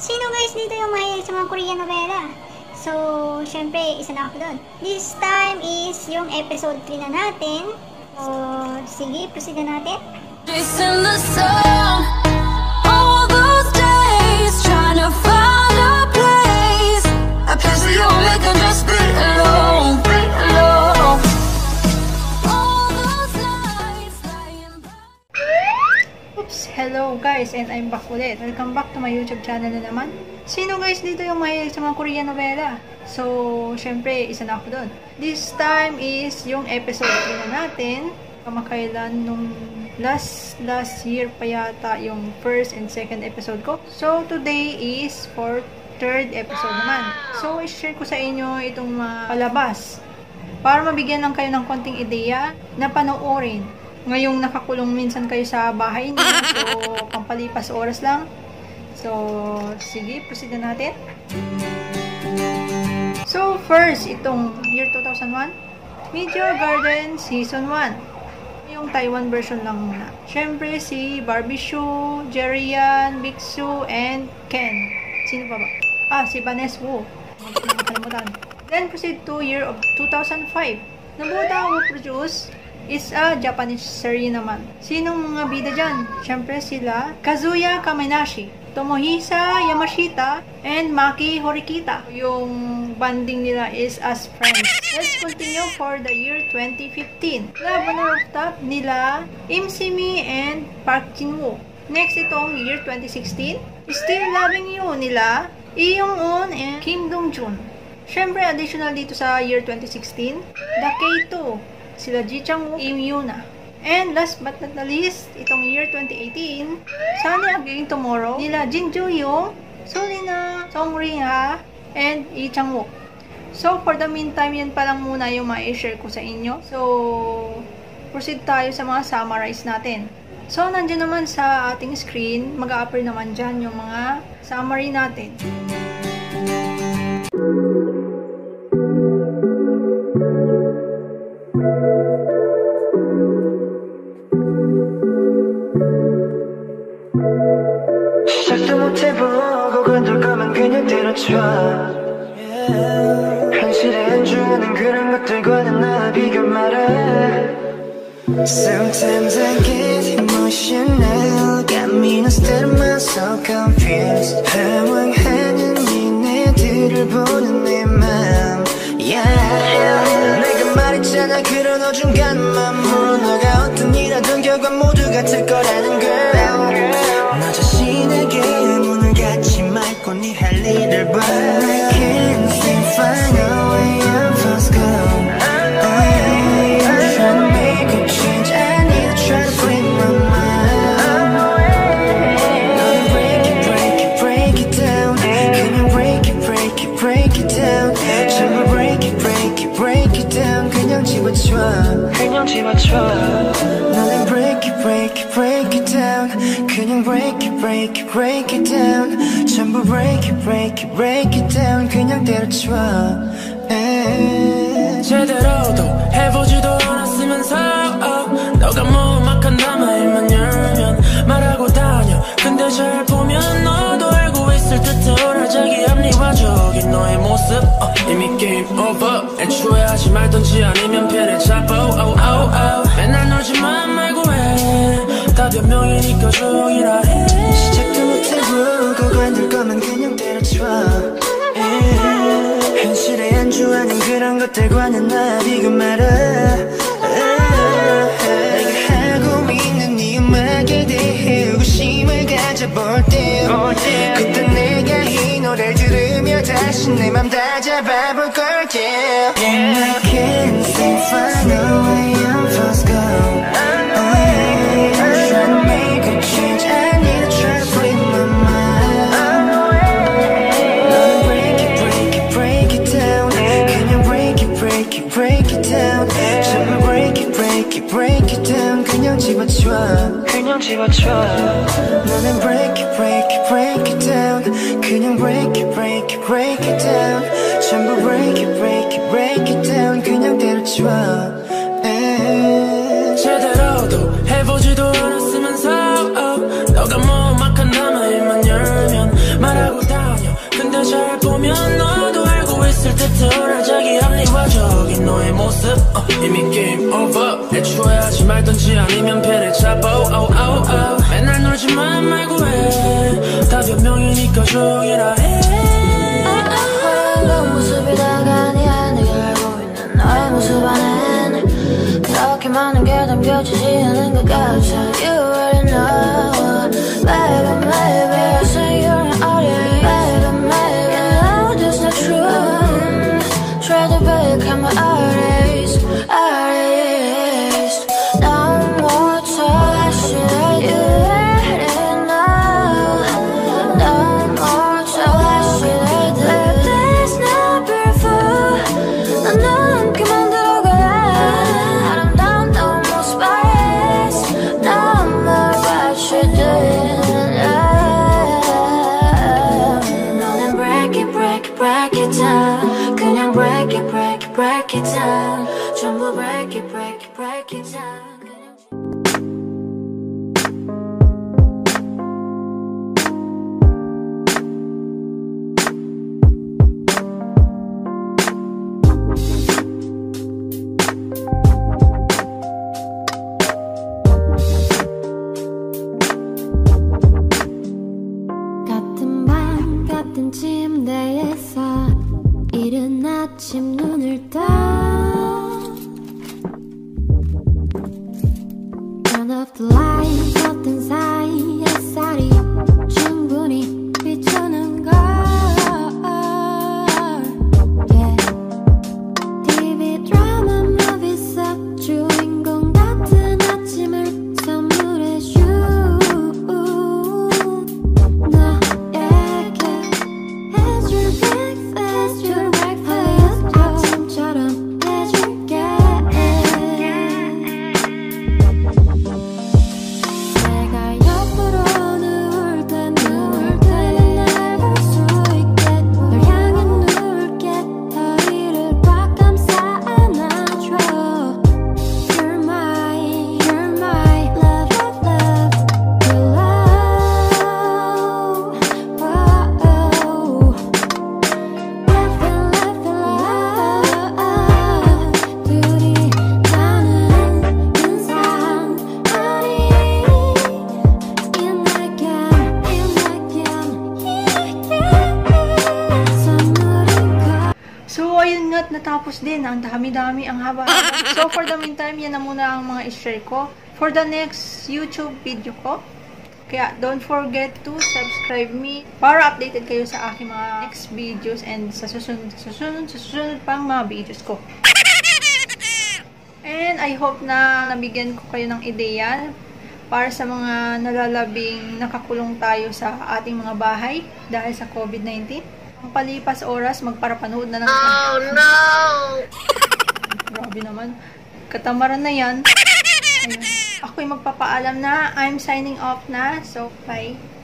Sino guys dito yung mahilig sa mga Korean novela? So, syempre, isa na ako doon. This time is yung episode 3 na natin. So, sige, proceed na natin. Chasing the sun, all those days, trying to find a place where you only can just be alone, all those nights lying by. Oops! Hello guys, and I'm back ulit. Welcome back to my YouTube channel na naman. Sino guys dito yung mahilig sa mga Korean novela? So, syempre, isa na ako doon. This time is yung episode 3 na natin. Kamakailan nung last year pa yata yung first and second episode ko. So, today is for third episode naman. So, i-share ko sa inyo itong palabas para mabigyan lang kayo ng konting ideya na panoorin. Ngayong nakakulong minsan kayo sa bahay niyo, so pampalipas oras lang. So, sige, proceed na natin. So, first, itong year 2001, Meteor Garden Season 1. Yung Taiwan version lang muna. Siyempre, si Barbie Shu, Chaerin, Biksu, and Ken. Sino pa ba? Si Vanessa Wu. Nakalimutan. Then, proceed to year of 2005. Nabuta Wu produce is a Japanese series naman. Sinong mga bida dyan? Siyempre sila Kazuya Kaminashi, Tomohisa Yamashita, and Maki Horikita. Yung banding nila is as friends. Let's continue for the year 2015. Love on Rooftop nila Im Si-mi and Park Jin-woo. Next itong year 2016, Still Loving You nila Lee Young-eun and Kim Dong-jun. Siyempre additional dito sa year 2016, The K2 sila Ji Chang-wook, Im Yuna. And last but not the least, itong year 2018, Sunny Again Tomorrow, nila Jin Joo-young, Solina, Song Ri-ha, and Lee Chang-wook. So, for the meantime, yan pa lang muna yung ma-share ko sa inyo. So, proceed tayo sa mga summarize natin. So, nandiyan naman sa ating screen, mag-a-appear naman dyan yung mga summary natin. 시작도 못해보고 건들 거면 그냥 때려쳐 현실에 안주하는 그런 것들과는 나 비교 말해 Sometimes I get emotional Got me instead of myself confused 방황하는 니네들을 보는 내 맘 Yeah 내가 말했잖아 그런 어중간한 물 너가 어떤 일하든 결과 모두 같을 거라는 걸 너 자신에게 문을 닫지 말고 네 할 일을 봐 I can't seem to find a way out of school I'm trying to make a change I need to try to free my mind 너는 break it down 그냥 break it down 전부 break it down 그냥 집어쳐 너는 break it down 그냥 break it down 전부 break it down 그냥 때려쳐 제대로도 해보지도 않았으면서 너가 무막한 남아일만 열면 말하고 다녀 근데 잘 보면 너도 알고 있을 듯해 오라자기 합리화적인 너의 모습 이미 게임 오버 애초에 하지 말던지 아니면 피해를 잡아 맨날 놀지만 말고 해 다 변명이니까 조용히라 해 시작도 못해보고 관둘 거면 그냥 때려쳐 현실에 안주하는 그런 것들과는 나 비교 말아 내가 하고 있는 이 음악에 대해 의구심을 가져볼 때 그때 내가 이 노래를 들으며 다시 내 맘 다 잡아볼 걸게 I can't seem to find a way out of school I'm trying to make a change I need to try to free my mind 너는 break it down 그냥 break it down 전부 break it down 그냥 집어쳐 너는 break it down 그냥 break it down 전부 break it down 그냥 때려쳐 제대로도 해보지도 않았으면서 너가 무막한 남아일만 열면 말하고 다 너의 모습 이미 game over 애초에 하지 말던지 아니면 배를 잡아 맨날 놀지만 말고 해다 변명이니까 조용히라 해 그 모습이 다가 네 안에 알고 있는 너의 모습 안엔 그렇게 많은 게 담겨지지 않은 것 같아 You already know Baby, maybe I say you're an audience Baby, maybe you know that's not true Try to become my artist No more talk, should you already know No more talk, should I do There's no before 넌 그만 들어가 아름다운 너무 spice No more what you're doing 너는 break it, break it, break it down 그냥 break it, break it, break it down 전부 break it, break it, break it down 같은 방 같은 침대에서 이른 아침 눈을 떠 Turn off the light 걷던 사이 햇살이 충분히 비추는 걸 yeah. TV 드라마 movie 속 주인공 같은 아침을 선물해줘 너에게 해줄 breakfast 아침처럼 해줄게 내가 옆으로 누울 때 날 볼 수 있게 널 향해 누울게 허리를 꽉 감싸 안아줘 You're my love, love, love Your love Whoa. 둘이 나누는 인상 아니 So, ayun nga't natapos din. Ang dami-dami, ang haba-haba. So, for the meantime, yan na muna ang mga i-share ko for the next YouTube video ko. Kaya, don't forget to subscribe me para updated kayo sa aking mga next videos and sa susunod pang mga videos ko. And I hope na nabigyan ko kayo ng ideya para sa mga nalalabing nakakulong tayo sa ating mga bahay dahil sa COVID-19. Ang palipas oras, magparapanood na ng... Oh, no! Grabe naman. Katamaran na yan. Ayun. Ako'y magpapaalam na. I'm signing off na. So, bye.